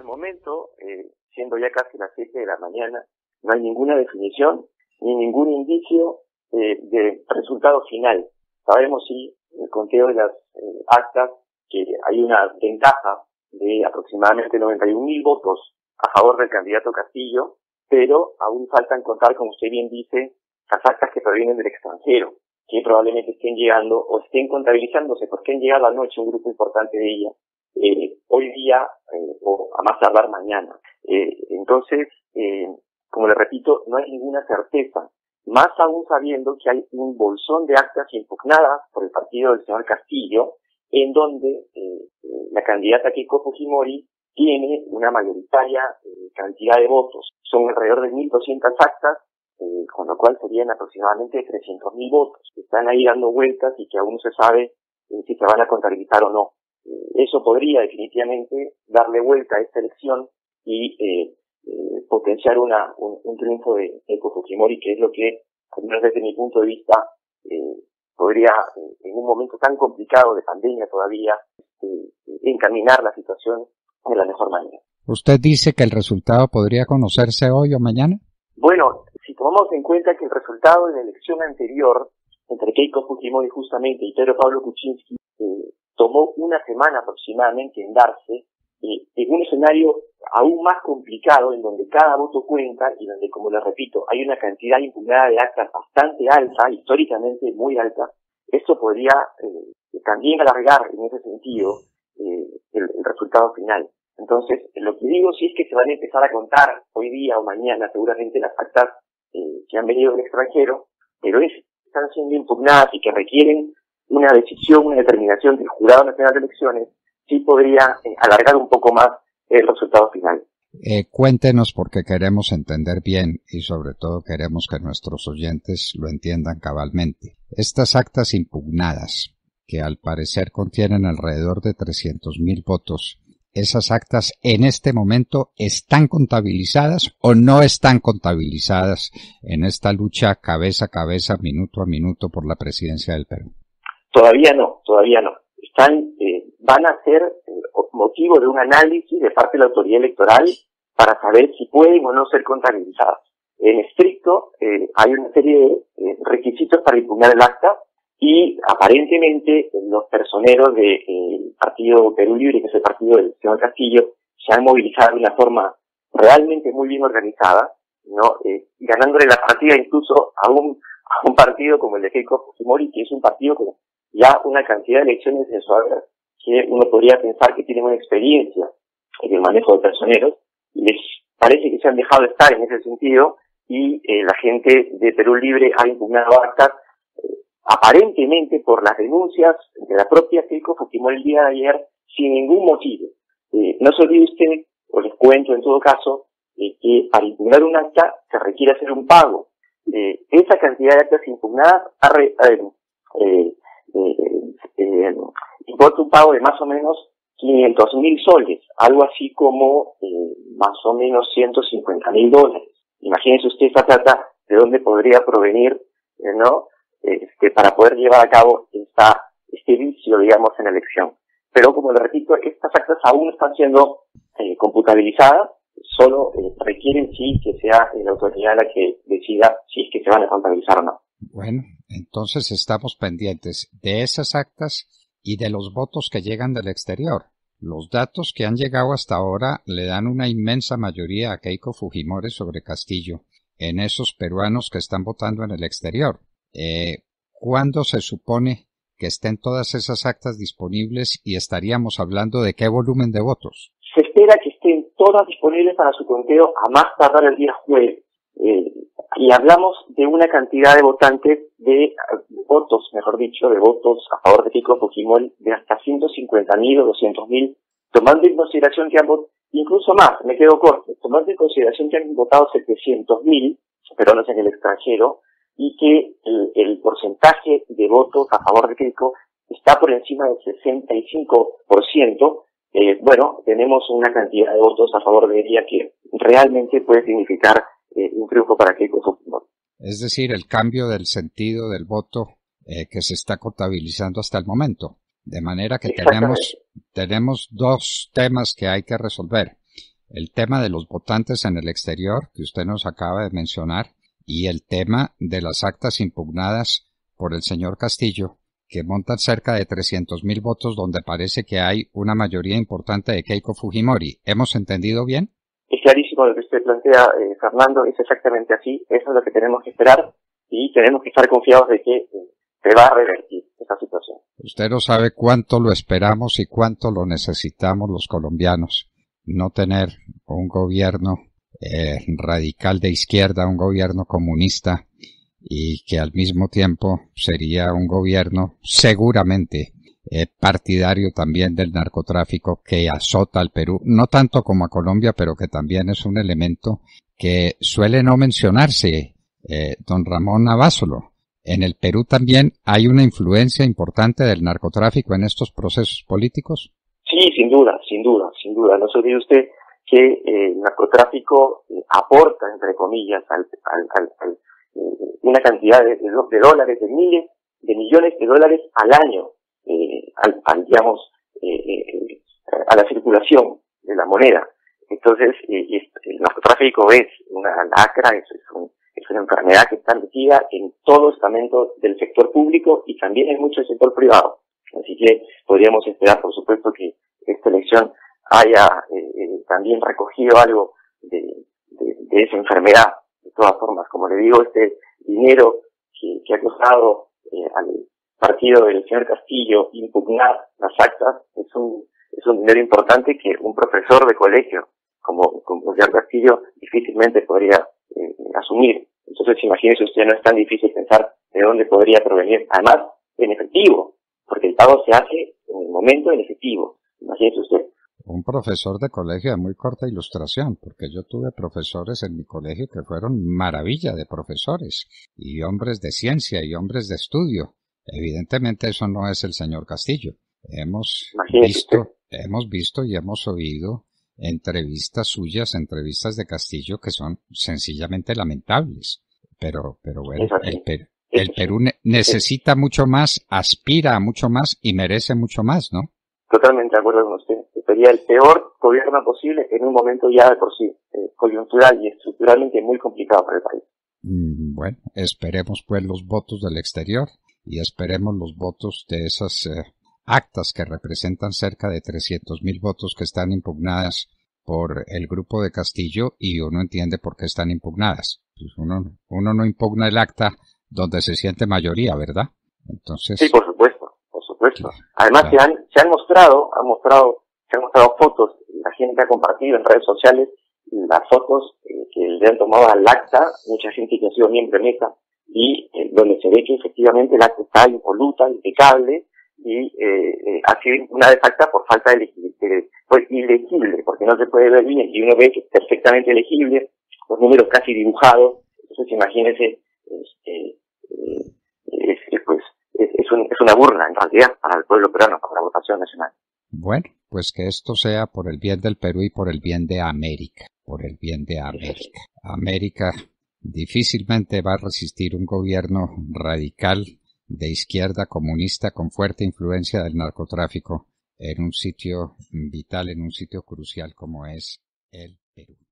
momento, siendo ya casi las 7 de la mañana, no hay ninguna definición ni ningún indicio de resultado final. Sabemos sí, en el conteo de las actas, que hay una ventaja de aproximadamente 91.000 votos a favor del candidato Castillo, pero aún faltan contar, como usted bien dice, las actas que provienen del extranjero, que probablemente estén llegando o estén contabilizándose, porque han llegado anoche un grupo importante de ellas, hoy día o a más tardar mañana. Entonces, como le repito, no hay ninguna certeza, más aún sabiendo que hay un bolsón de actas impugnadas por el partido del señor Castillo, en donde la candidata Keiko Fujimori tiene una mayoritaria cantidad de votos. Son alrededor de 1.200 actas, con lo cual serían aproximadamente 300.000 votos que están ahí dando vueltas y que aún no se sabe si se van a contabilizar o no. Eso podría definitivamente darle vuelta a esta elección y potenciar un triunfo de Keiko Fujimori, que es lo que, al menos desde mi punto de vista, podría, en un momento tan complicado de pandemia todavía, encaminar la situación de la mejor manera. ¿Usted dice que el resultado podría conocerse hoy o mañana? Bueno, si tomamos en cuenta que el resultado de la elección anterior, entre Keiko Fujimori justamente y Pedro Pablo Kuczynski, tomó una semana aproximadamente en darse, en un escenario aún más complicado, en donde cada voto cuenta y donde, como les repito, hay una cantidad impugnada de actas bastante alta, históricamente muy alta. Esto podría también alargar en ese sentido el resultado final. Entonces, lo que digo sí es que se van a empezar a contar hoy día o mañana seguramente las actas que han venido del extranjero, pero están siendo impugnadas y que requieren una decisión, una determinación del Jurado Nacional de Elecciones, sí podría alargar un poco más el resultado final. Cuéntenos, porque queremos entender bien y sobre todo queremos que nuestros oyentes lo entiendan cabalmente. Estas actas impugnadas, que al parecer contienen alrededor de 300.000 votos, ¿esas actas en este momento están contabilizadas o no están contabilizadas en esta lucha cabeza a cabeza, minuto a minuto por la presidencia del Perú? Todavía no. Van a ser motivo de un análisis de parte de la autoridad electoral para saber si pueden o no ser contabilizadas. En estricto, hay una serie de requisitos para impugnar el acta y aparentemente los personeros del partido Perú Libre, que es el partido del señor Castillo, se han movilizado de una forma realmente muy bien organizada, ¿no? Ganándole la partida incluso a un partido como el de Keiko Fujimori, que es un partido con ya una cantidad de elecciones en su haber, que uno podría pensar que tienen una experiencia en el manejo de personeros. Les parece que se han dejado de estar en ese sentido y la gente de Perú Libre ha impugnado actas aparentemente por las denuncias de la propia Keiko Fujimori el día de ayer sin ningún motivo. No se olvide usted, o les cuento en todo caso, que para impugnar un acta se requiere hacer un pago. Esa cantidad de actas impugnadas importa un pago de más o menos 500.000 soles, algo así como más o menos $150.000. Imagínese usted esa plata de dónde podría provenir, ¿no? Para poder llevar a cabo este vicio, digamos, en la elección. Pero, como le repito, estas actas aún no están siendo computabilizadas, solo requieren sí que sea la autoridad la que decida si es que se van a contabilizar o no. Bueno, entonces estamos pendientes de esas actas y de los votos que llegan del exterior. Los datos que han llegado hasta ahora le dan una inmensa mayoría a Keiko Fujimori sobre Castillo en esos peruanos que están votando en el exterior. ¿Cuándo se supone que estén todas esas actas disponibles y estaríamos hablando de qué volumen de votos? Se espera que estén todas disponibles para su conteo a más tardar el día jueves. Y hablamos de una cantidad de votantes, de votos a favor de Keiko Fujimori de hasta 150.000 o 200.000, tomando en consideración que han votado, incluso más, me quedo corto, tomando en consideración que han votado 700.000 peruanos en el extranjero y que el porcentaje de votos a favor de Keiko está por encima del 65%. Bueno, tenemos una cantidad de votos a favor de ella que realmente puede significar un triunfo para Keiko Fujimori. Es decir, el cambio del sentido del voto que se está contabilizando hasta el momento. De manera que tenemos dos temas que hay que resolver. el tema de los votantes en el exterior, que usted nos acaba de mencionar, y el tema de las actas impugnadas por el señor Castillo, que montan cerca de 300.000 votos, donde parece que hay una mayoría importante de Keiko Fujimori. ¿Hemos entendido bien? Es clarísimo lo que usted plantea, Fernando, es exactamente así, eso es lo que tenemos que esperar y tenemos que estar confiados de que se va a revertir esta situación. Usted no sabe cuánto lo esperamos y cuánto lo necesitamos los colombianos. No tener un gobierno radical de izquierda, un gobierno comunista, y que al mismo tiempo sería un gobierno seguramente partidario también del narcotráfico que azota al Perú, no tanto como a Colombia, pero que también es un elemento que suele no mencionarse, don Ramón Abasolo. ¿En el Perú también hay una influencia importante del narcotráfico en estos procesos políticos? Sí, sin duda, sin duda, sin duda. No se olvide usted que el narcotráfico aporta, entre comillas, una cantidad de dólares, de miles, de millones de dólares al año, a la circulación de la moneda. Entonces, el narcotráfico es una lacra, es una enfermedad que está metida en todo estamento del sector público y también en mucho del sector privado. Así que podríamos esperar, por supuesto, que esta elección haya también recogido algo de esa enfermedad. De todas formas, como le digo, este dinero que ha costado al partido del señor Castillo impugnar las actas es un dinero importante que un profesor de colegio como el señor Castillo difícilmente podría asumir. Entonces, imagínese usted, no es tan difícil pensar de dónde podría provenir. Además, en efectivo, porque el pago se hace en el momento en efectivo. Imagínese usted. Un profesor de colegio de muy corta ilustración, porque yo tuve profesores en mi colegio que fueron maravilla de profesores, y hombres de ciencia y hombres de estudio. Evidentemente eso no es el señor Castillo. Hemos visto y hemos oído entrevistas suyas, entrevistas de Castillo que son sencillamente lamentables. Pero bueno, el Perú necesita mucho más, aspira a mucho más y merece mucho más, ¿no? Totalmente de acuerdo con usted. Sería el peor gobierno posible en un momento ya de por sí coyuntural y estructuralmente muy complicado para el país. Bueno, esperemos pues los votos del exterior y esperemos los votos de esas actas que representan cerca de 300.000 votos que están impugnadas por el grupo de Castillo, y uno entiende por qué están impugnadas. Pues uno no impugna el acta donde se siente mayoría, ¿verdad? Entonces. Sí, por supuesto, por supuesto. Además, claro, se han mostrado fotos, la gente ha compartido en redes sociales las fotos que le han tomado al acta, mucha gente que ha sido miembro de Meta, y donde se ve que efectivamente el acta está impoluta, impecable, y ha sido una desacta por falta de ilegible, porque no se puede ver bien, y uno ve que es perfectamente legible, los números casi dibujados. Entonces imagínese, es una burla en realidad para el pueblo peruano, para la votación nacional. Bueno, pues que esto sea por el bien del Perú y por el bien de América, por el bien de América. América difícilmente va a resistir un gobierno radical de izquierda comunista con fuerte influencia del narcotráfico en un sitio vital, en un sitio crucial como es el Perú.